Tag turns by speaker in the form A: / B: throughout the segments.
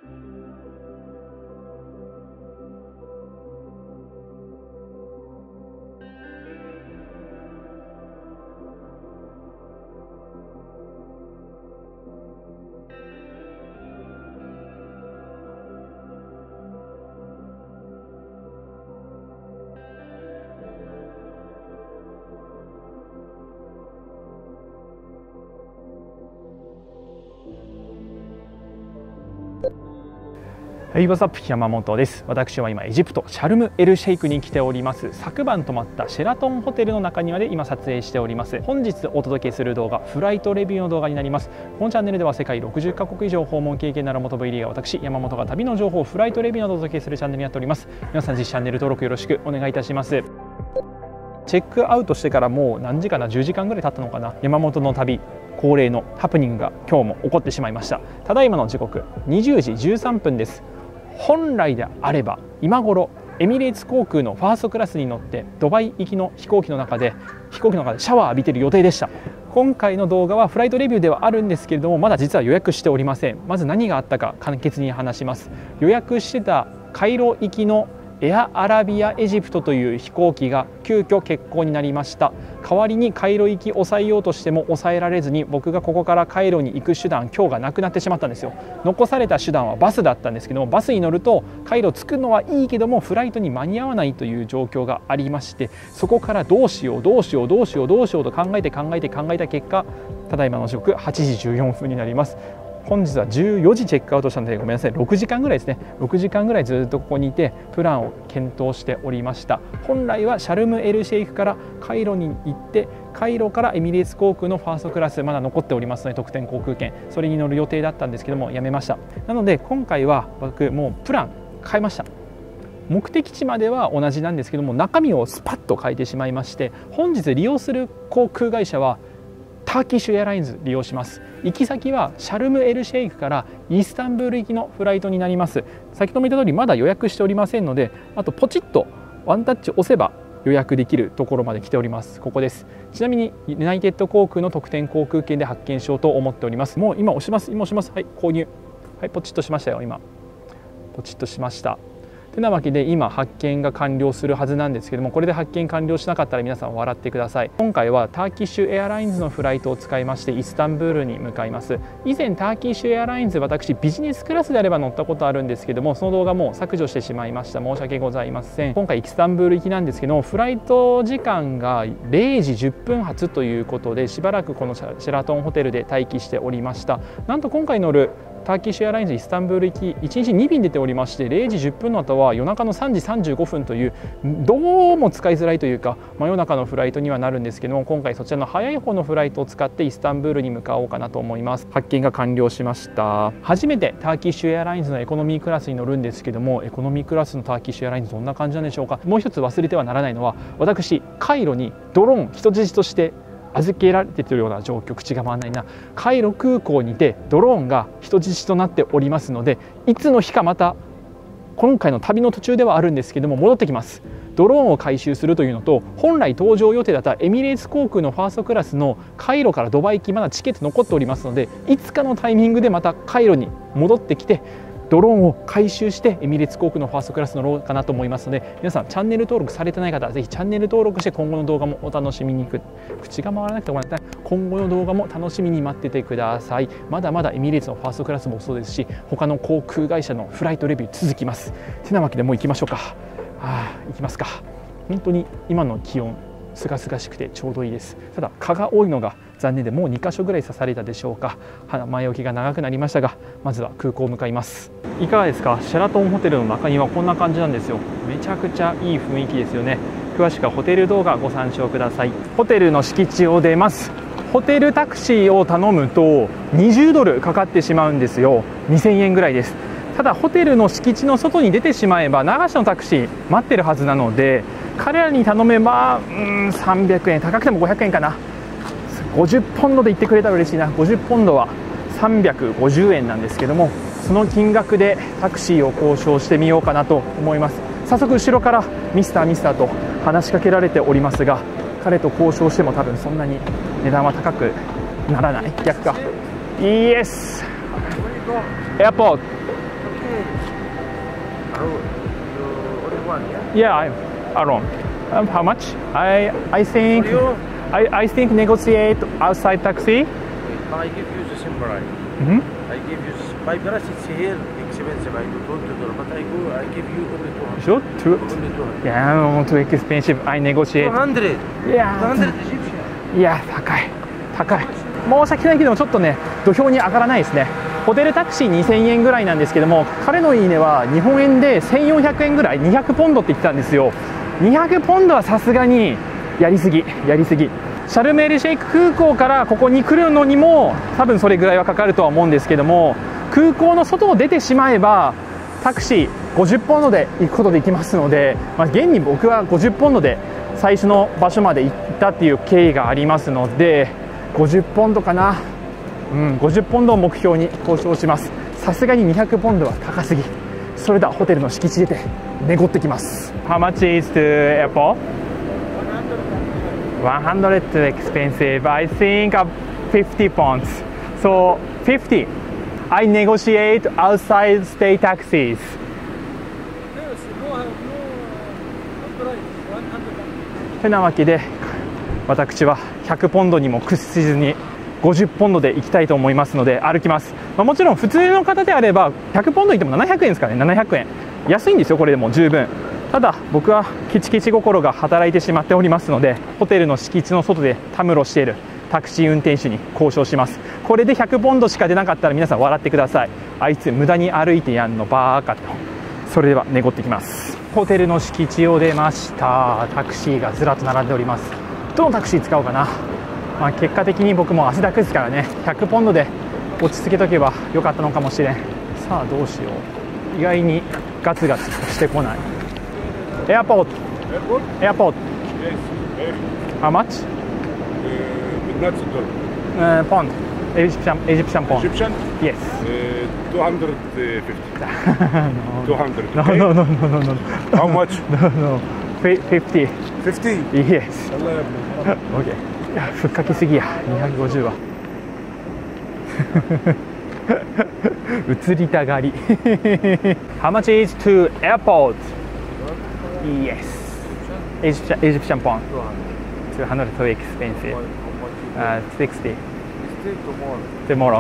A: はい、ワザップ山本です。私は今エジプトシャルムエルシェイクに来ております。昨晩泊まったシェラトンホテルの中庭で今撮影しております。本日お届けする動画、フライトレビューの動画になります。このチャンネルでは世界60カ国以上訪問経験のある元 V リーガー私山本が旅の情報、フライトレビューなどをお届けするチャンネルになっております。皆さんぜひチャンネル登録よろしくお願いいたします。チェックアウトしてからもう何時かな、10時間ぐらい経ったのかな。山本の旅恒例のハプニングが今日も起こってしまいました。ただいまの時刻20時13分です。本来であれば今頃エミレーツ航空のファーストクラスに乗ってドバイ行きの飛行機の中でシャワー浴びている予定でした。今回の動画はフライトレビューではあるんですけれども、まだ実は予約しておりません。まず何があったか簡潔に話します。予約してたカイロ行きのエアアラビアエジプトという飛行機が急遽欠航になりました。代わりにカイロ行き抑えようとしても抑えられずに、僕がここからカイロに行く手段今日がなくなってしまったんですよ。残された手段はバスだったんですけども、バスに乗るとカイロ着くのはいいけどもフライトに間に合わないという状況がありまして、そこからどうしようと考えた結果、ただいまの時刻8時14分になります。本日は14時チェックアウトしたのでごめんなさい、6時間ぐらいですね。6時間ぐらいずっとここにいてプランを検討しておりました。本来はシャルムエルシェイクからカイロに行って、カイロからエミレーツ航空のファーストクラスまだ残っておりますので、特典航空券それに乗る予定だったんですけどもやめました。なので今回は僕もうプラン変えました。目的地までは同じなんですけども、中身をスパッと変えてしまいまして、本日利用する航空会社はターキッシュエアラインズ利用します。行き先はシャルムエルシェイクからイスタンブール行きのフライトになります。先ほども言った通りまだ予約しておりませんので、あとポチッとワンタッチ押せば予約できるところまで来ております。ここです。ちなみにユナイテッド航空の特典航空券で発券しようと思っております。もう今押します。はい、購入。はい、ポチッとしましたよ。今ポチッとしました。てなわけで今発券が完了するはずなんですけども、これで発券完了しなかったら皆さん笑ってください。今回はターキッシュエアラインズのフライトを使いましてイスタンブールに向かいます。以前ターキッシュエアラインズ、私ビジネスクラスであれば乗ったことあるんですけども、その動画もう削除してしまいました。申し訳ございません。今回イスタンブール行きなんですけども、フライト時間が0時10分発ということで、しばらくこのシェラトンホテルで待機しておりました。なんと今回乗るターキッシュエアラインズイスタンブール行き1日2便出ておりまして、0時10分の後は夜中の3時35分というどうも使いづらいというか真夜中のフライトにはなるんですけども、今回そちらの早い方のフライトを使ってイスタンブールに向かおうかなと思います。発券が完了しました。初めてターキッシュエアラインズのエコノミークラスに乗るんですけども、エコノミークラスのターキッシュエアラインズどんな感じなんでしょうか。もう一つ忘れてはならないのは、私カイロにドローン人質として預けられているような状況、口が回らないな。カイロ空港にてドローンが人質となっておりますので、いつの日かまた今回の旅の途中ではあるんですけども戻ってきます。ドローンを回収するというのと、本来搭乗予定だったエミレーツ航空のファーストクラスのカイロからドバイ行きまだチケット残っておりますので、いつかのタイミングでまたカイロに戻ってきてドローンを回収してエミレーツ航空のファーストクラス乗ろうかなと思いますので、皆さんチャンネル登録されてない方はぜひチャンネル登録して今後の動画もお楽しみに。口が回らなくてごめんなさい。今後の動画も楽しみに待っててください。まだまだエミレーツのファーストクラスもそうですし、他の航空会社のフライトレビュー続きます。てなわけでもう行きましょうか。行きますか。本当に今の気温すがすがしくてちょうどいいです。ただ蚊が多いのが残念で、もう2箇所ぐらい刺されたでしょうか。前置きが長くなりましたが、まずは空港向かいます。いかがですか。シェラトンホテルの中にはこんな感じなんですよ。めちゃくちゃいい雰囲気ですよね。詳しくはホテル動画ご参照ください。ホテルの敷地を出ます。ホテルタクシーを頼むと20ドルかかってしまうんですよ。2000円ぐらいです。ただホテルの敷地の外に出てしまえば流しのタクシー待ってるはずなので、彼らに頼めば300円、高くても500円かな。50ポンドで行ってくれたら嬉しいな。50ポンドは350円なんですけども、その金額でタクシーを交渉してみようかなと思います。早速後ろからミスターと話しかけられておりますが、彼と交渉しても多分そんなに値段は高くならない。逆か。イエスエアポート Yeah, I'm alone. How much? I think I think negotiate outside taxi.
B: I give you the same price. I give you by price. It's here expensive. I do $20, but I give you only 200.
A: Sure?
B: Only 200.
A: Yeah, too expensive. I negotiate.
B: 200.
A: Yeah.
B: 200 Egyptian.
A: いや、高い。高い。申し訳ないけども、ちょっとね、土俵に上がらないですね。ホテルタクシー2000円ぐらいなんですけども、彼のいいねは日本円で1400円ぐらい、200ポンドって言ってたんですよ。200ポンドはさすがにやりすぎ、やりすぎ。シャルムエルシェイク空港からここに来るのにも多分それぐらいはかかるとは思うんですけども、空港の外を出てしまえばタクシー50ポンドで行くことできますので、現に僕は50ポンドで最初の場所まで行ったっていう経緯がありますので、50ポンドかな、50ポンドを目標に交渉します。さすがに200ポンドは高すぎ。それではホテルの敷地出て巡ってきます。 How much is to airport? 100 too expensive. I think 50 pounds. So 50. I negotiate outside state taxis. てなわけで私は100ポンドにも屈しずに50ポンドで行きたいと思いますので歩きます。もちろん普通の方であれば100ポンド行っても700円ですからね。700円安いんですよ、これでも十分。ただ僕はケチケチ心が働いてしまっておりますので、ホテルの敷地の外でたむろしているタクシー運転手に交渉します。これで100ポンドしか出なかったら皆さん笑ってください。あいつ無駄に歩いてやんのバーカと。それでは巡ってきます。ホテルの敷地を出ました。タクシーがずらっと並んでおります。どのタクシー使おうかな。結果的に僕も汗だくですからね、100ポンドで落ち着けとけばよかったのかもしれん。さあどうしよう。意外にガツガツしてこない。エアポート。エアポート。How much? Pound. Egyptian pound.
C: Egyptian?
A: Yes.
C: 250. 200.
A: No,
C: Okay?
A: no, no, no, no, no.
C: How much?
A: No, no. 50.
C: 50.
A: Yes.
C: Allah ya ابني.
A: Okay. いや、ふっかけすぎや。250は。移りたがり。How much is to airport? Yes. Egyptian pound. 200 too expensive. 60. Tomorrow.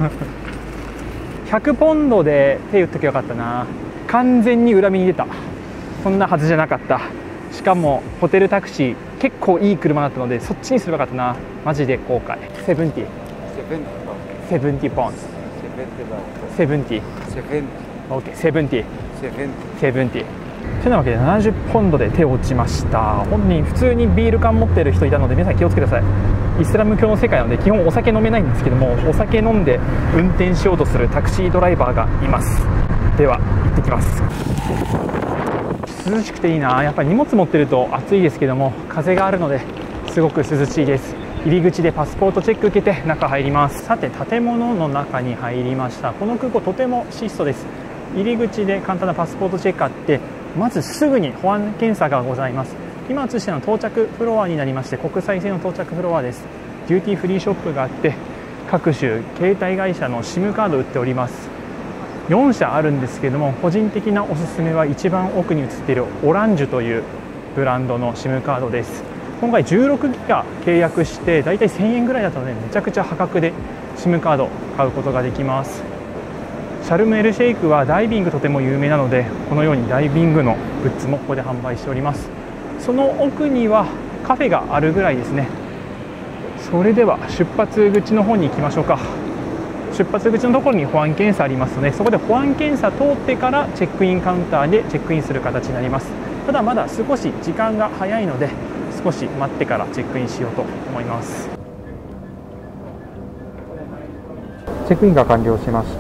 A: 100ポンドで手打っときゃよかったな。完全に恨みに出た。そんなはずじゃなかった。しかもホテルタクシー結構いい車だったのでそっちにすればよかったな。マジで後悔。70 ポンド。70 OK 70 70てなわけで70ポンドで手を打ちました。本人普通にビール缶持ってる人いたので皆さん気をつけてください。イスラム教の世界なので基本お酒飲めないんですけども、お酒飲んで運転しようとするタクシードライバーがいます。では行ってきます。涼しくていいな。やっぱり荷物持ってると暑いですけども風があるのですごく涼しいです。入り口でパスポートチェック受けて中入ります。さて建物の中に入りました。この空港とても質素です。入り口で簡単なパスポートチェックあって、まずすぐに保安検査がございます。今映しての到着フロアになりまして、国際線の到着フロアです。デューティーフリーショップがあって各種携帯会社の SIM カードを売っております。4社あるんですけども、個人的なおすすめは一番奥に映っているオランジュというブランドの SIM カードです。今回16ギガ契約してだいたい1000円ぐらいだったのでめちゃくちゃ破格で SIM カード買うことができます。シャルムエルシェイクはダイビングとても有名なので、このようにダイビングのグッズもここで販売しております。その奥にはカフェがあるぐらいですね。それでは出発口の方に行きましょうか。出発口のところに保安検査ありますので、そこで保安検査通ってからチェックインカウンターでチェックインする形になります。ただまだ少し時間が早いので少し待ってからチェックインしようと思います。チェックインが完了しました。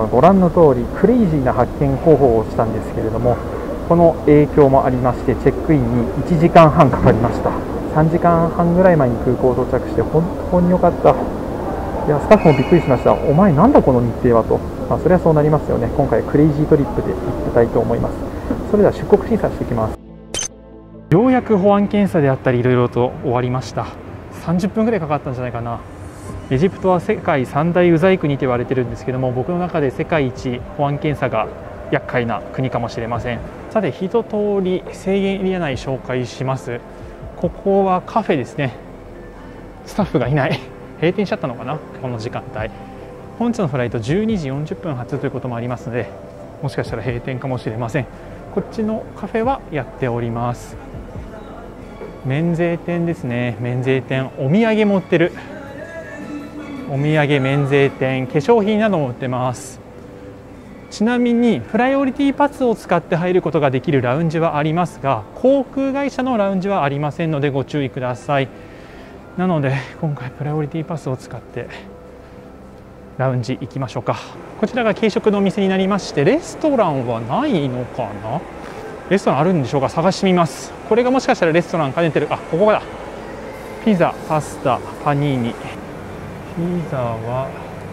A: ご覧の通りクレイジーな発見方法をしたんですけれども、この影響もありましてチェックインに1時間半かかりました。3時間半ぐらい前に空港到着して本当に良かった。いやスタッフもびっくりしました。お前なんだこの日程はと。それはそうなりますよね。今回クレイジートリップで行ってたいと思います。それでは出国審査していきます。ようやく保安検査であったりいろいろと終わりました。30分ぐらいかかったんじゃないかな。エジプトは世界三大ウザい国と言われてるんですけども、僕の中で世界一保安検査が厄介な国かもしれません。さて一通り制限エリア内紹介します。ここはカフェですね。スタッフがいない、閉店しちゃったのかな、この時間帯。本日のフライト12時40分発ということもありますので、もしかしたら閉店かもしれません。こっちのカフェはやっております。免税店ですね。免税店、お土産も売ってる。お土産免税店、化粧品なども売ってます。ちなみにプライオリティパスを使って入ることができるラウンジはありますが、航空会社のラウンジはありませんのでご注意ください。なので今回プライオリティパスを使ってラウンジ行きましょうか。こちらが軽食のお店になりまして、レストランはないのかな。レストランあるんでしょうか。探してみます。これがもしかしたらレストラン兼ねてる。あ、ここだ。ピザ、パスタ、パニーニ。ピザは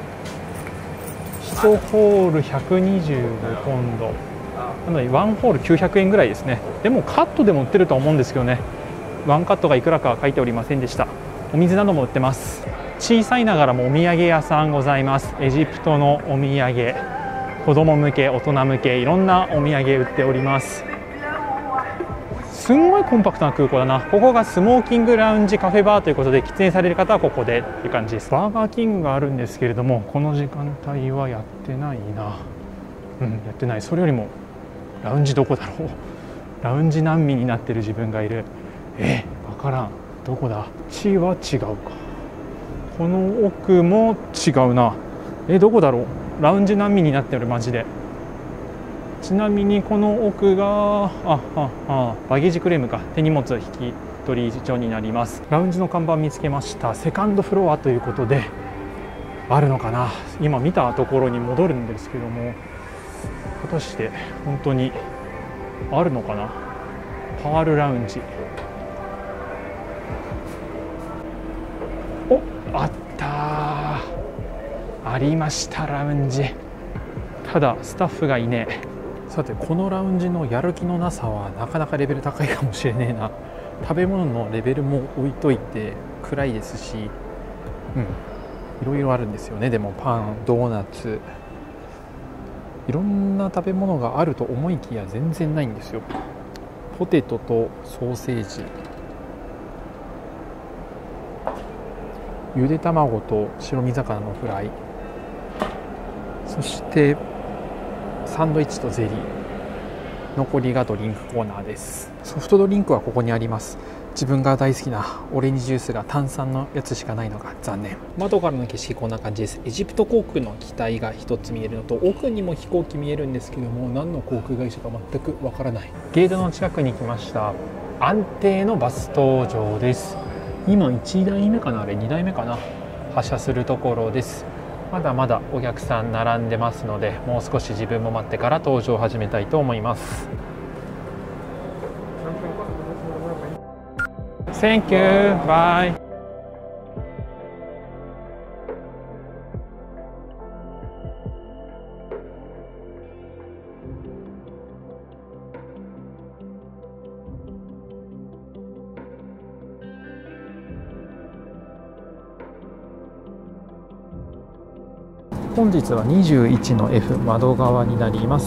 A: 1ホール125ポンドなので1ホール900円ぐらいですね。でもカットでも売ってると思うんですけどね、ワンカットがいくらかは書いておりませんでした。お水なども売ってます。小さいながらもお土産屋さんございます。エジプトのお土産、子供向け、大人向け、いろんなお土産売っております。すんごいコンパクトな空港だな。ここがスモーキングラウンジカフェバーということで、喫煙される方はここでっていう感じです。バーガーキングがあるんですけれども、この時間帯はやってないな。やってない。それよりもラウンジどこだろう。ラウンジ難民になってる自分がいる。わからん。どこだ。地は違うか。この奥も違うな。どこだろう。ラウンジ難民になってる、マジで。ちなみにこの奥がバゲージクレームか、手荷物引き取り所になります。ラウンジの看板見つけました。セカンドフロアということであるのかな。今見たところに戻るんですけども、果たして本当にあるのかな。パールラウンジ、あったー、ありました。ラウンジ、ただスタッフがいねえ。さてこのラウンジのやる気のなさはなかなかレベル高いかもしれねえな。食べ物のレベルも置いといて暗いですし、いろいろあるんですよね。でもパン、ドーナツ、いろんな食べ物があると思いきや全然ないんですよ。ポテトとソーセージ、ゆで卵と白身魚のフライ、そしてサンドイッチとゼリー、残りがドリンクコーナーです。ソフトドリンクはここにあります。自分が大好きなオレンジジュースが炭酸のやつしかないのが残念。窓からの景色こんな感じです。エジプト航空の機体が一つ見えるのと、奥にも飛行機見えるんですけども、何の航空会社か全くわからない。ゲートの近くに来ました。安定のバス登場です。今1台目かな、あれ2台目かな、発車するところです。まだまだお客さん並んでますので、もう少し自分も待ってから搭乗を始めたいと思います。Thank you. Bye. 本日は21の F 窓側になります。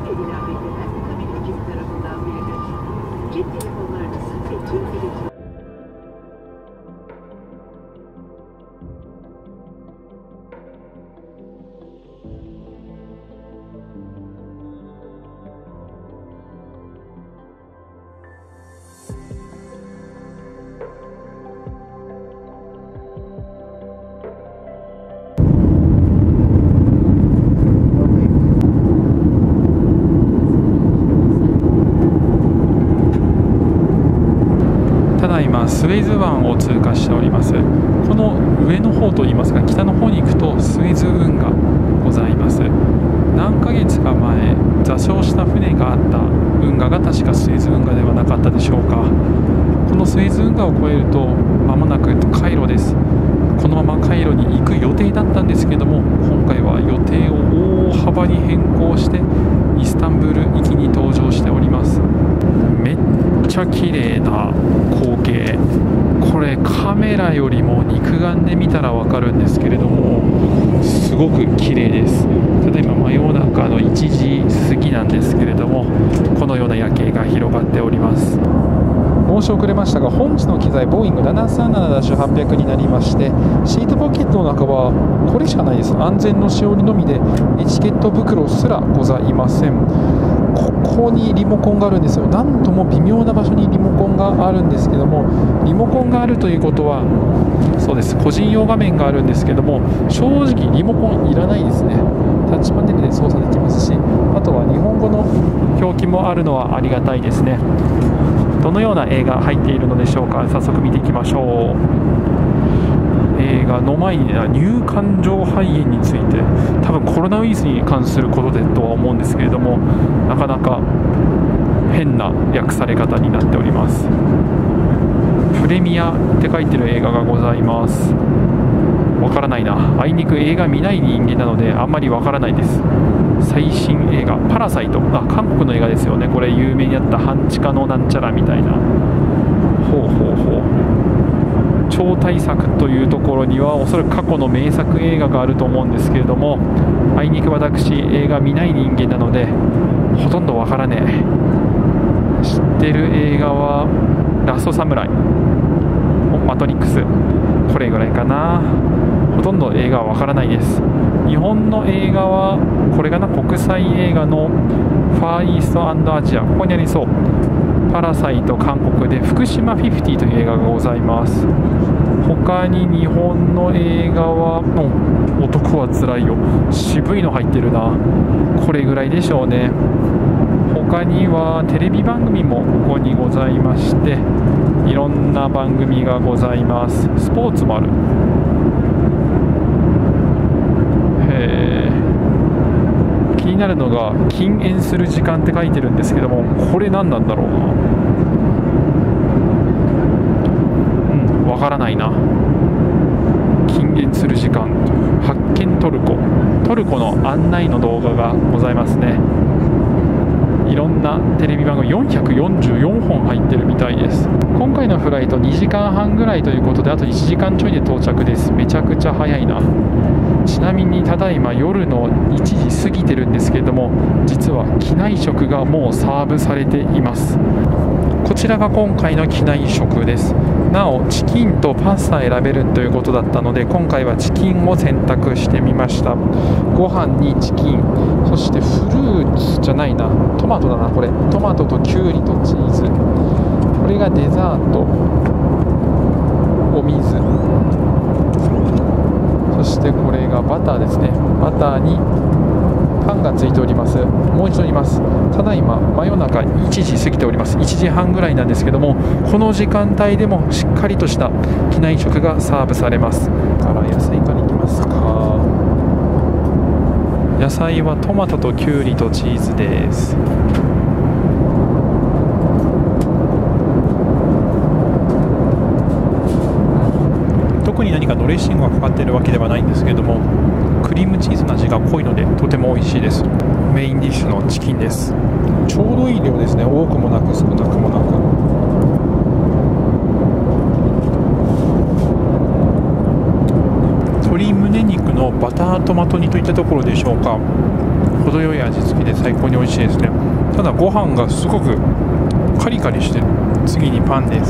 A: スエズ湾を通過しております。この上の方といいますか、北の方に行くとスエズ運河ございます。何ヶ月か前座礁した船があった運河が確かスエズ運河ではなかったでしょうか。このスエズ運河を越えると間もなくカイロです。このままカイロに行く予定だったんですけども、今回は予定を大幅に変更して1 イスタンブール行きに搭乗しております。めっちゃ綺麗な光景、これカメラよりも肉眼で見たら分かるんですけれども、すごく綺麗です。ただいま真夜中の1時過ぎなんですけれども、このような夜景が広がっております。申し遅れましたが、本日の機材ボーイング 737-800 になりまして、シートポケットの中はこれしかないです。安全のしおりのみでエチケット袋すらございません。ここにリモコンがあるんですよ。なんとも微妙な場所にリモコンがあるんですけども、リモコンがあるということは、そうです、個人用画面があるんですけども、正直リモコンいらないですね。タッチパネルで操作できますし、あとは日本語の表記もあるのはありがたいですね。どのような映画入っているのでしょうか。早速見ていきましょう。映画の前に入管状肺炎について、多分コロナウイルスに関することでとは思うんですけれども、なかなか変な訳され方になっております。プレミアって書いてる映画がございます。わからないな、あいにく映画見ない人間なのであんまりわからないです。最新映画パラサイト、韓国の映画ですよね。これ有名になった半地下のなんちゃらみたいな。超大作というところにはおそらく過去の名作映画があると思うんですけれども、あいにく私映画見ない人間なのでほとんどわからねえ。知ってる映画はラストサムライ、マトリックス、これぐらいかな。ほとんど映画はわからないです。日本の映画はこれかな、国際映画のファーイースト&アジア、ここにありそう。パラサイト韓国で福島50という映画がございます。他に日本の映画は男はつらいよ、渋いの入ってるな。これぐらいでしょうね。他にはテレビ番組もここにございまして、いろんな番組がございます。スポーツもある。気になるのが禁煙する時間って書いてるんですけども、これ何なんだろうな。わからないな。禁煙する時間、発見トルコの案内の動画がございますね。いろんなテレビ番組444本入ってるみたいです。今回のフライト2時間半ぐらいということで、あと1時間ちょいで到着です。めちゃくちゃ早いな。ちなみにただいま夜の1時過ぎてるんですけれども、実は機内食がもうサーブされています。こちらが今回の機内食です。なおチキンとパスタ選べるということだったので、今回はチキンを選択してみました。ご飯にチキン、そしてフルーツじゃないな、トマトだな。これトマトとキュウリとチーズ、これがデザート、お水、そしてこれがバターですね。バターにパンがついております。もう一度言います。ただいま真夜中1時過ぎております。1時半ぐらいなんですけども、この時間帯でもしっかりとした機内食がサーブされます。から野菜からいきますか。野菜はトマトとキュウリとチーズです。特に何かドレッシングがかかっているわけではないんですけれども、クリームチーズの味が濃いのでとても美味しいです。メインディッシュのチキンです。ちょうどいい量ですね。多くもなく少なくもなく。鶏胸肉のバタートマト煮といったところでしょうか。程よい味付きで最高に美味しいですね。ただご飯がすごくカリカリしてる。次にパンです。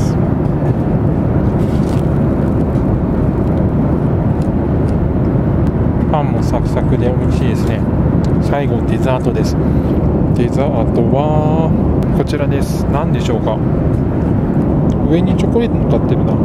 A: パンもサクサクで美味しいですね。最後デザートです。デザートはこちらです。何でしょうか。上にチョコレート乗っかってるな。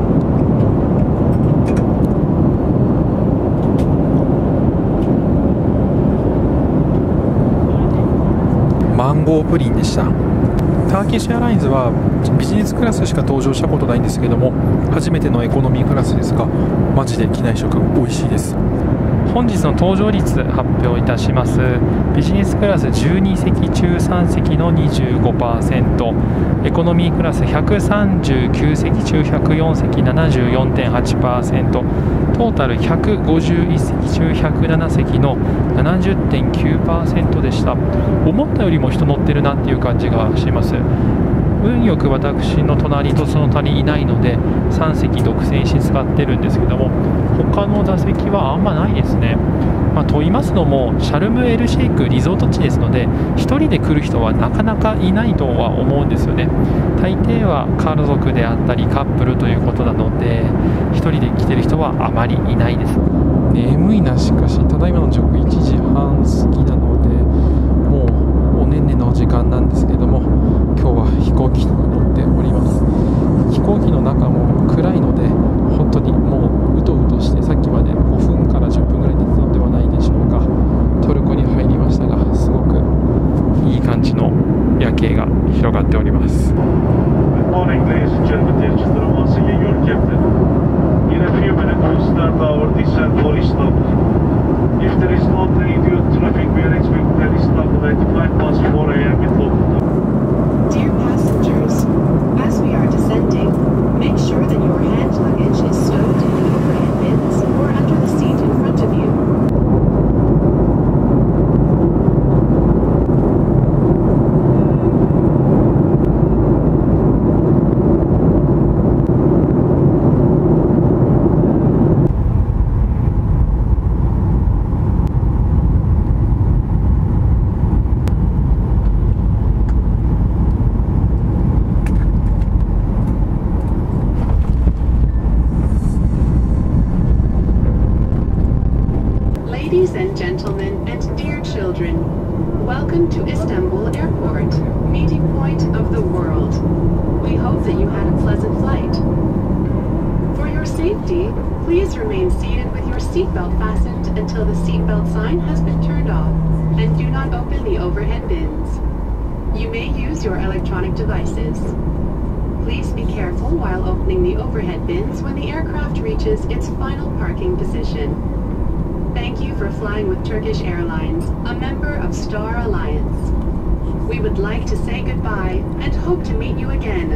A: マンゴープリンでした。ターキッシュエアラインズはビジネスクラスしか搭乗したことないんですけども、初めてのエコノミークラスですが、マジで機内食美味しいです。 本日の搭乗率発表いたします。ビジネスクラス12席中3席の 25%、エコノミークラス139席中104席 74.8%、トータル151席中107席の 70.9% でした。思ったよりも人乗ってるなっていう感じがします。運よく私の隣とその他にいないので3席独占し使ってるんですけども、他の座席はあんまないですね。と言いますのもシャルムエルシェイクリゾート地ですので、1人で来る人はなかなかいないとは思うんですよね。大抵は家族であったりカップルということなので、1人で来てる人はあまりいないです。眠いな。しかしただいまの時刻1時半過ぎなので、もうおねんねの時間なんですけれども、今日は飛行機に乗っております。飛行機の中も暗いので、本当にもううとうとして、さっきまで5分から10分ぐらい寝てたのではないでしょうか。トルコに入りましたが、すごくいい感じの夜景が広がっております。
D: Good morning, ladies and gentlemen. Dear children, once again, your captain. In a few minutes, we'll start our descent for Istanbul. If there is no radio traffic, we are expecting an Istanbul at 4 a.m. with local time.
E: Dear passengers, as we are descending, make sure that your hand luggage is stowed in the overhead bins or under the seat in front of you. Ladies and gentlemen and dear children, welcome to Istanbul Airport, meeting point of the world. We hope that you had a pleasant flight. For your safety, please remain seated with your seatbelt fastened until the seatbelt sign has been turned off, and do not open the overhead bins. You may use your electronic devices. Please be careful while opening the overhead bins when the aircraft reaches its final parking position. Thank you for flying with Turkish Airlines, a member of Star Alliance. We would like to say goodbye and hope to meet you again.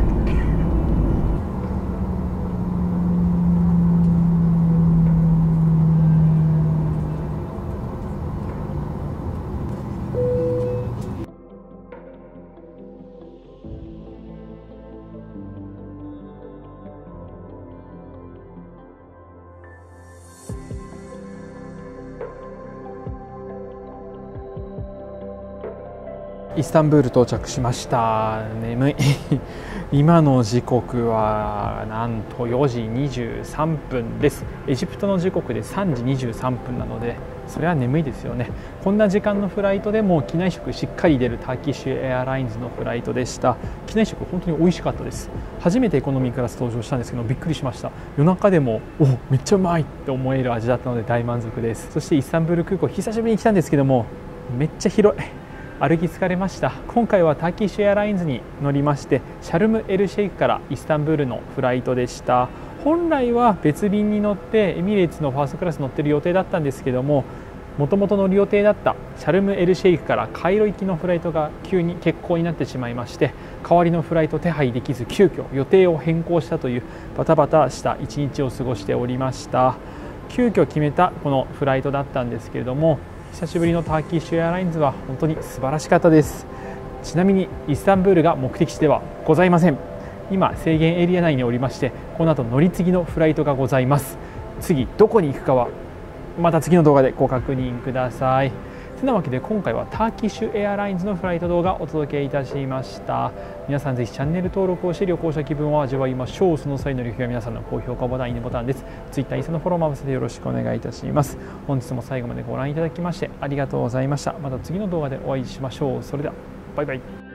A: イスタンブール到着しました。眠い今の時刻はなんと4時23分です。エジプトの時刻で3時23分なので、それは眠いですよね。こんな時間のフライトでも機内食しっかり出るターキッシュエアラインズのフライトでした。機内食本当に美味しかったです。初めてエコノミークラス登場したんですけど、びっくりしました。夜中でもめっちゃうまいって思える味だったので大満足です。そしてイスタンブール空港久しぶりに来たんですけども、めっちゃ広い。歩き疲れました。今回はターキッシュエアラインズに乗りまして、シャルムエルシェイクからイスタンブールのフライトでした。本来は別便に乗ってエミレーツのファーストクラス乗ってる予定だったんですけども、もともと乗る予定だったシャルムエルシェイクからカイロ行きのフライトが急に欠航になってしまいまして、代わりのフライト手配できず急遽予定を変更したというバタバタした一日を過ごしておりました。急遽決めたこのフライトだったんですけれども、久しぶりのターキッシュエアラインズは本当に素晴らしかったです。ちなみにイスタンブールが目的地ではございません。今制限エリア内におりまして、この後乗り継ぎのフライトがございます。次どこに行くかはまた次の動画でご確認ください。てなわけで今回はターキッシュエアラインズのフライト動画をお届けいたしました。皆さんぜひチャンネル登録をして旅行者気分を味わいましょう。その際の旅費は皆さんの高評価ボタン、いいねボタンです。Twitter、インスタのフォローも合わせてよろしくお願いいたします。本日も最後までご覧いただきましてありがとうございました。また次の動画でお会いしましょう。それではバイバイ。